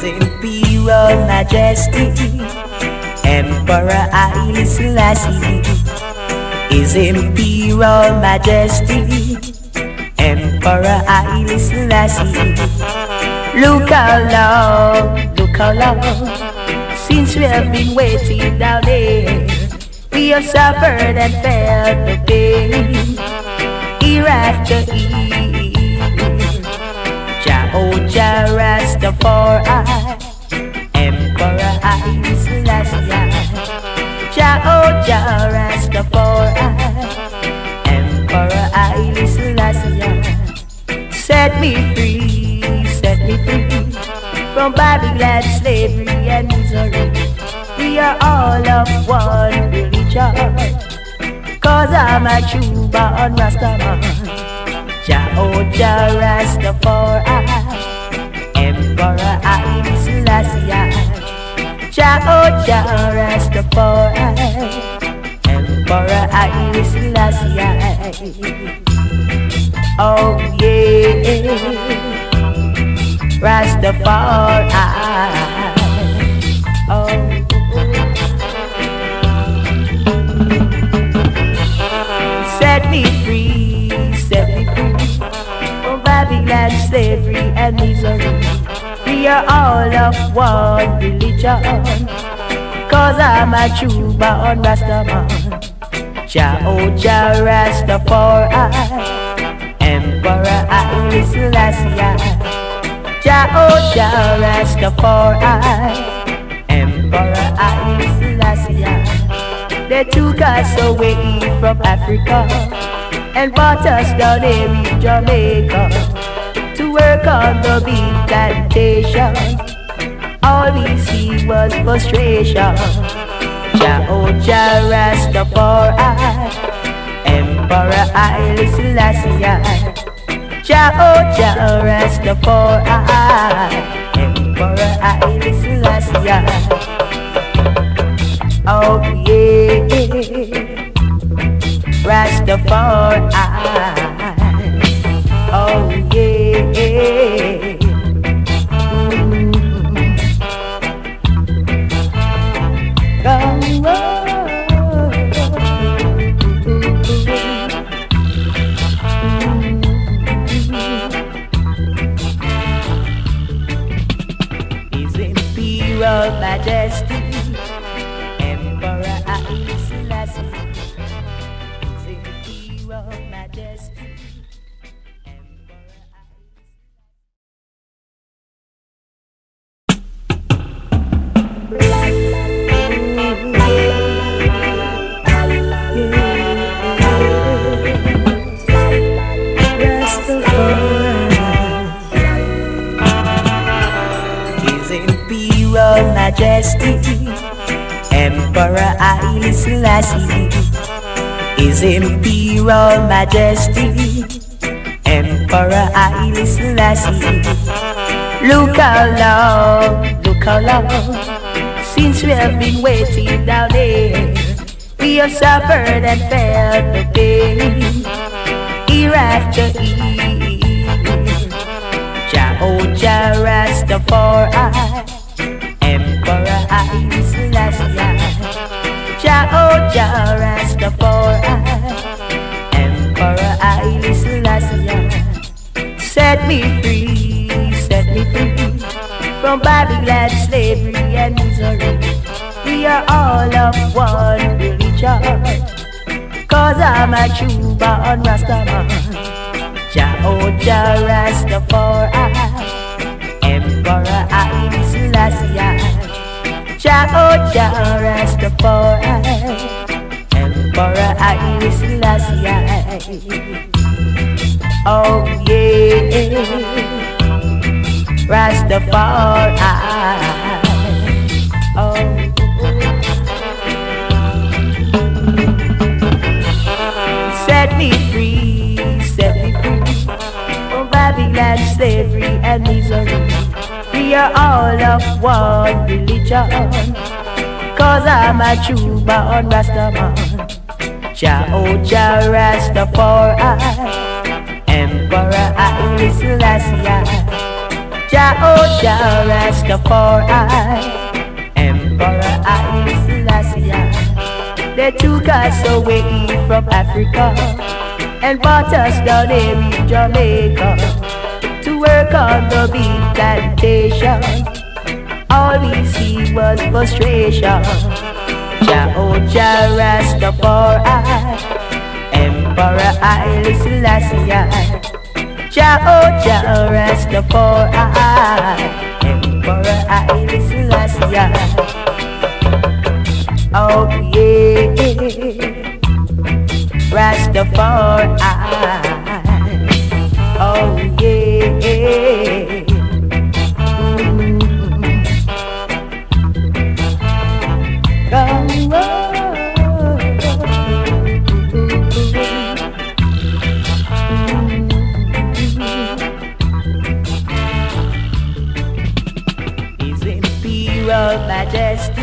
His Imperial Majesty, Emperor Haile Selassie. His Imperial Majesty, Emperor Haile Selassie. Look how long, since we have been waiting down there. We have suffered and felt the pain, year after year. Jah Rastafari, Emperor Haile Selassie. Jah Rastafari, Emperor Haile Selassie. Set me free from Babylon, slavery and misery. We are all of one religion, cause I'm a true born Rastaman. Jah Rastafari, Emperor Haile Selassie. Jah Rastafari, Emperor Haile Selassie. Oh yeah, Rastafari. Oh. Set me free from Babylon, slavery and misery. We are all of one religion, cause I'm a true born Rastaman. Jah Rastafari, Emperor Haile Selassie. Jah Rastafari, Emperor Haile Selassie. They took us away from Africa and brought us down here in Jamaica to work on the big plantation. All we see was frustration. Jah Rastafari, Emperor Haile Selassie. Jah Rastafari, Emperor Haile Selassie. Oh yeah, Rastafari. Oh yeah. His Imperial Majesty, Emperor Haile Selassie. His Imperial Majesty, Emperor Imperial Majesty, Emperor Haile Selassie. His Imperial Majesty, Emperor Haile Selassie. Look how long, since we have been waiting down there. We have suffered and felt the pain, year after year. Jah Rastafari, Emperor Haile Selassie. Jah Rastafari, Emperor Haile Selassie. Set me free from Babylon, slavery and misery. We are all of one religion, cause I'm a true born Rastaman. Jah Rastafari, Emperor Haile Selassie. Jah Rastafari, Emperor Haile Selassie. Oh yeah, Rastafari. Oh. Set me free from Babylon, slavery and misery. We are all of one religion, cause I'm a true born Rastaman. Jah Rastafari, Emperor Haile Selassie. Jah Rastafari, Emperor Haile Selassie. They took us away from Africa and brought us down here in Jamaica to work on the big plantation. All we see was frustration. Jah Rastafari, Emperor Haile Selassie. Jah Rastafari, Emperor Haile Selassie. Oh yeah, Rastafari. Oh yeah. Come on. His Imperial Majesty